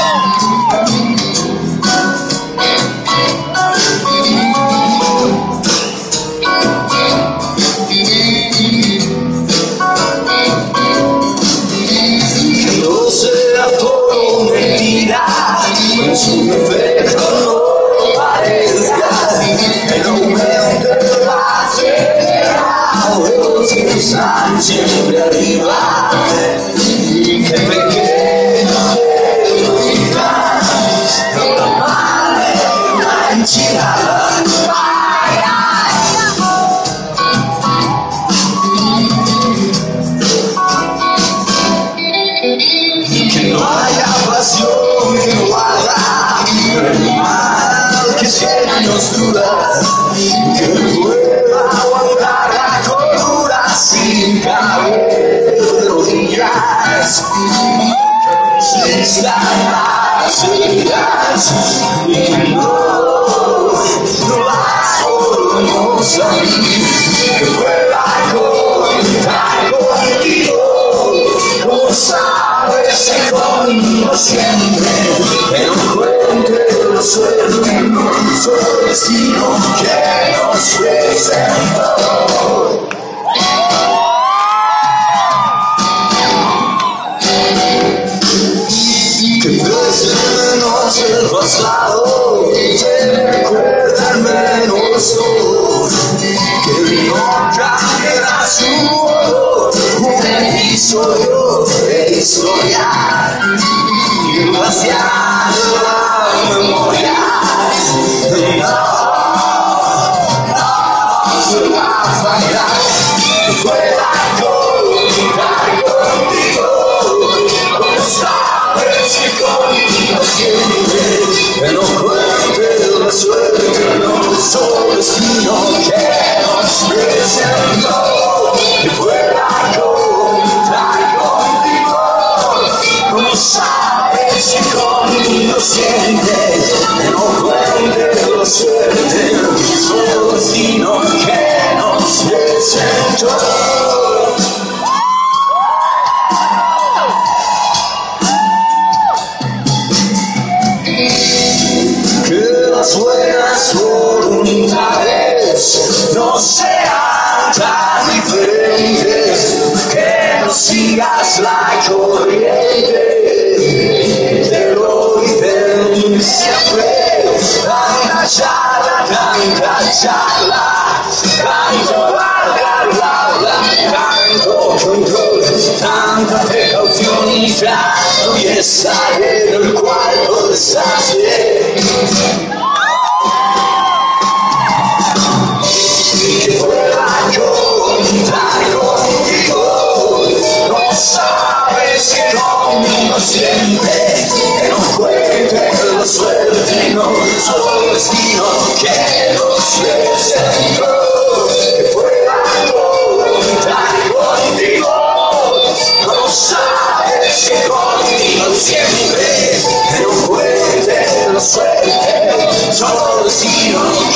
Su efecto no parezca, que no aumente la señal, los que están siempre arriba, y que pequeño velocidad, una manera enchilada. Que no haya pasión, que no haga el mal que llena nos dudas, que pueda aguantar la cordura sin caer de rodillas, que no existan las heridas y que no las podamos salir, que pueda contar contigo, como sabes que conmigo siempre, que no cuente la suerte, nuestro destino que nos presentó. Que menos el pasado, te recuerda al menos todo, que no cambiará su modo, un episodio de historia, y demasiado la memoria, no se va a fallar, que pueda contar contigo, como sabes que conmigo siempre, que no cuente la suerte, nuestro destino que nos presentó, que pueda contar contigo, como sabes que conmigo siempre, que no cuente la suerte, nuestro destino que nos presentó. Que las buenas voluntades no sean tan diferentes, que no sigas la corriente, te lo dicen siempre, tanta charla, tanto tanto control, tanta precaución y trato, y estar en el cuarto desastre. Que pueda contar contigo, no sabes que conmigo siempre, que no cuente la suerte, no solo destino que nos presentó, que pueda contar contigo, no sabes que conmigo siempre, que no cuente la suerte, solo destino